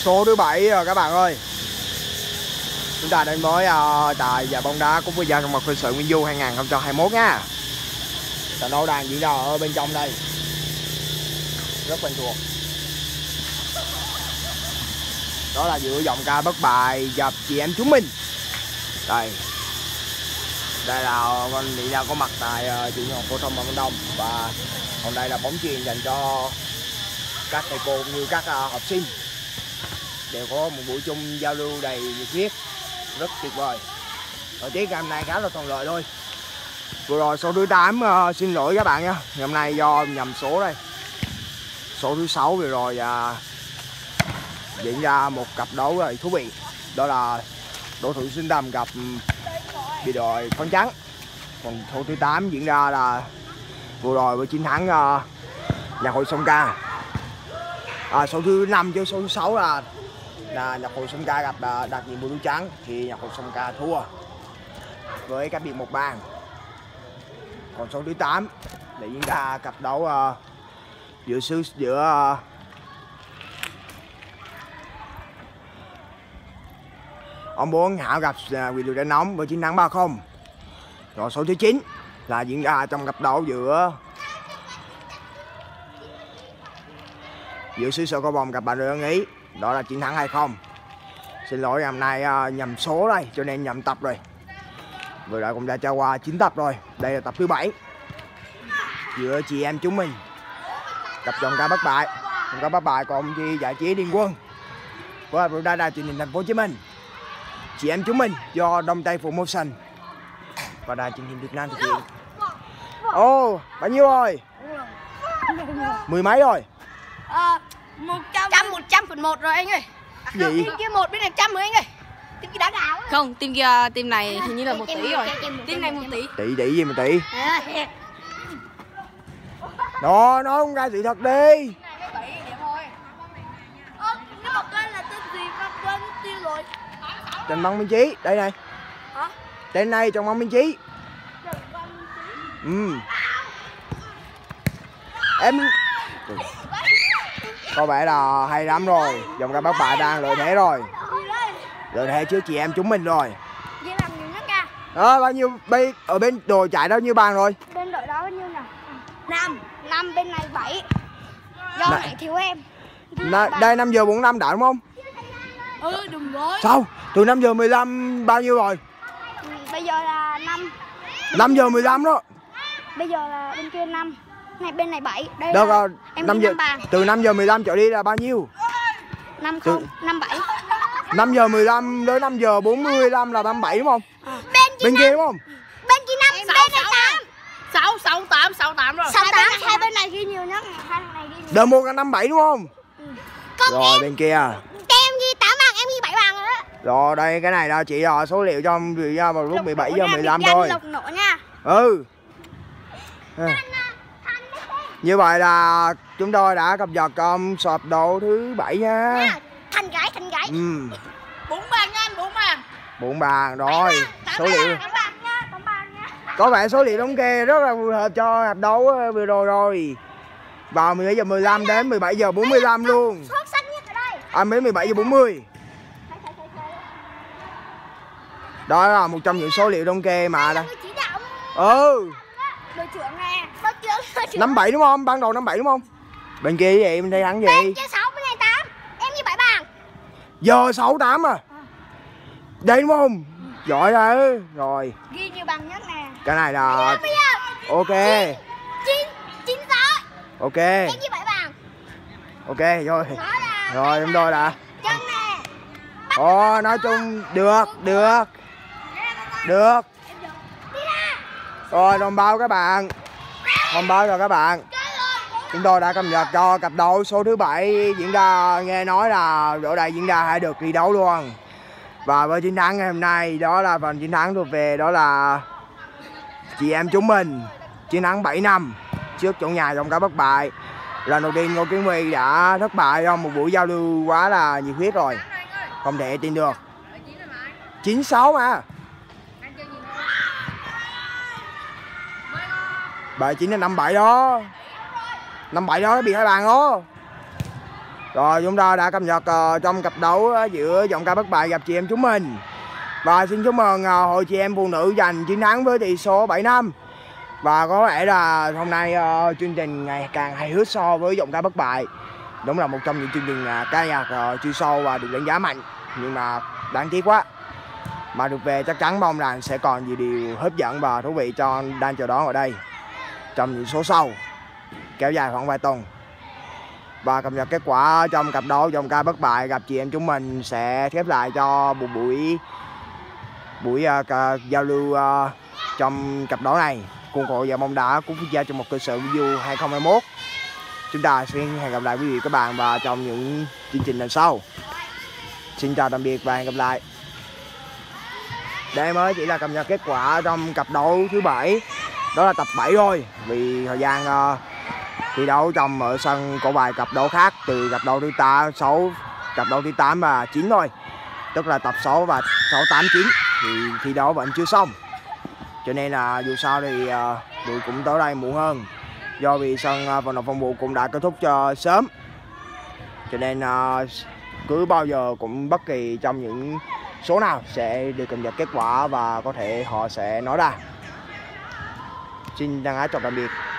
số thứ 7 rồi các bạn ơi. Chúng ta đến với tại giải bóng đá Cúp Quốc gia Trong Mộc Quân sự Nguyễn Du 2021 nha. Trận đấu đang diễn ra ở bên trong đây, rất quen thuộc. Đó là giữa giọng ca Bất Bại gặp chị em chúng mình. Đây là con Mỹ đang có mặt tại trường học phổ thông Phạm Văn Đồng, và còn đây là bóng chuyền dành cho các thầy cô cũng như các học sinh, đều có một buổi chung giao lưu đầy nhiệt huyết, rất tuyệt vời. Thời tiết ngày hôm nay khá là thuận lợi thôi. Vừa rồi số thứ 8 xin lỗi các bạn nhé, hôm nay do nhầm số đây. Số thứ 6 vừa rồi diễn ra một cặp đấu rất thú vị, đó là đối thủ Sinh Tâm gặp biệt đội Phấn Trắng. Còn số thứ 8 diễn ra là vừa rồi với chiến thắng Nhạc hội Sông Ca. Số thứ 5 chứ số thứ 6 là Nhạc hội Sông Ca gặp Đạt Nhiệm Bùi Lũ Trắng, thì Nhạc hội Sông Ca thua với cách biệt 1 bàn. Còn số thứ 8 để diễn ra cặp đấu giữa ông Bốn Hảo gặp Quyền Lực Đánh Nóng với chiến thắng 3-0. Rồi số thứ 9 là diễn ra trong cặp đấu giữa xứ Sở Cao Bồng gặp Bà Rịa Ân Ý, đó là chiến thắng 2-0. Xin lỗi, hôm nay nhầm số đây cho nên nhầm tập rồi. Vừa rồi cũng đã trải qua 9 tập rồi, đây là tập thứ 7 giữa chị em chúng mình gặp giọng ca Bất Bại. Giọng ca Bất Bại còn chi giải trí Liên Quân của đài truyền hình Thành phố Hồ Chí Minh. Chị em chúng mình do Đông Tây Promotion và đài truyền hình Việt Nam thực hiện. Ồ, bao nhiêu rồi? 10 mấy rồi? 100/1 rồi anh ơi. Gì? Team kia 1 bên này 100 rồi anh ơi. Team kia đá gạo. Không, team này hình như là 1 tỷ rồi. Team này 1 tỷ. Tỷ gì mà tỷ? Đó, nói không ra sự thật đi. Trần Văn Minh Chí, đây này. Hả? Tên này Trần Văn Minh Chí. Em có vẻ là hay lắm rồi. Giọng ca Bất Bại đang lợi thế rồi. Lợi thế trước chị em chúng mình rồi. Đó, bao nhiêu ở bên đội chạy đó nhiêu bàn rồi? Bên đội đó bao nhiêu nào? 5, bên này 7. Do này thiếu em. Đây 5 giờ 45 đã đúng không? Đúng rồi. Sao? Từ 5 giờ 15 bao nhiêu rồi? Bây giờ là 5 giờ 15 đó. Bây giờ là bên kia 5. Này bên này 7. Đây đâu là rồi? em 5 giờ, giờ từ 5 giờ 15 trở đi là bao nhiêu? 50, 57. 5 giờ 15 đến 5 giờ 45 là 37 đúng không? Bên kia đúng không? Bên kia 5, bên này 8. 68 rồi. 68, hai bên này ghi nhiều nhất, hai bên này ghi nhiều. Đợt 1 là 57 đúng không? Còn Rồi em, bên kia. em ghi 8 bàn, em ghi 7 bàn rồi đó. Rồi đây cái này là chỉ là số liệu cho vào lúc 17 giờ 15 thôi. Lục nổ nha. Như vậy là chúng tôi đã cập nhật sọp độ thứ 7 nha. Thành gái. 4 bàn nha anh, 4 bàn. 4 bàn rồi. Số liệu Tám bàn nha. có vẻ số liệu thống kê rất là phù hợp cho hợp đấu vừa rồi. Vào 17 giờ 15 đến 17 giờ 45 luôn. Số xanh nhất ở đây. Đến 17 giờ 40. Đó là một trong những số liệu thống kê mà đây. Đội trưởng nè, đội trưởng. 57 đúng không? Ban đầu 57 đúng không? Bên kia gì? Bên đây thắng gì? Bên kia 6, bên này 8. Em ghi 7 bàn. Giờ 68 à? Đây đúng không? Giỏi rồi. Rồi. Ghi nhiều bằng nhất nè. Cái này là Bây giờ. ok. 96. Ok. Em ghi 7 bàn. Ok rồi. Rồi chúng tôi đã. Chân nè. Nói chung được. Rồi thông báo các bạn. Rồi các bạn. Chúng tôi đã cập nhật cho cặp đấu số thứ 7 diễn ra, nghe nói là ở đây diễn ra hay được thi đấu luôn. Và với chiến thắng ngày hôm nay, đó là phần chiến thắng thuộc về đó là chị em chúng mình, chiến thắng 7-5 trước chủ nhà giọng ca Bất Bại. Lần đầu tiên Ngô Kiến Huy đã thất bại trong một buổi giao lưu quá là nhiệt huyết rồi, không thể tin được. 96 mà. 79 là 57 đó. 57 đó nó bị 2 bàn đó. Rồi chúng ta đã cập nhật trong cặp đấu giữa giọng ca bất bại gặp chị em chúng mình. Và xin chúc mừng hội chị em phụ nữ giành chiến thắng với tỷ số 7-5. Và có lẽ là hôm nay chương trình ngày càng hài hước so với giọng ca bất bại. Đúng là một trong những chương trình ca nhạc chuyên sâu và được đánh giá mạnh. Nhưng mà đáng tiếc quá. Mà được về chắc chắn mong rằng sẽ còn nhiều điều hấp dẫn và thú vị cho đang chờ đón ở đây trong những số sau, kéo dài khoảng vài tuần. Và cập nhật kết quả trong cặp đấu giọng ca bất bại gặp chị em chúng mình sẽ khép lại cho một buổi giao lưu trong cặp đấu này. Khuôn khổ và bóng đá của quốc gia trong một cơ sở video 2021. Chúng ta sẽ hẹn gặp lại quý vị các bạn vào trong những chương trình lần sau. Xin chào tạm biệt và hẹn gặp lại. Đây mới chỉ là cập nhật kết quả trong cặp đấu thứ 7. Đó là tập 7 thôi. Vì thời gian thi đấu trong ở sân có vài cặp đấu khác, từ cặp đấu thứ 6, cặp đấu thứ 8 và 9 thôi. Tức là tập 6 và 6, 8, 9 thì thi đấu vẫn chưa xong. Cho nên là dù sao thì đội cũng tới đây muộn hơn. Do vì sân vận động Phong Vũ cũng đã kết thúc cho sớm. Cho nên cứ bao giờ cũng bất kỳ trong những số nào sẽ được cập nhật kết quả và có thể họ sẽ nói ra. Xin thân ái chào tạm biệt.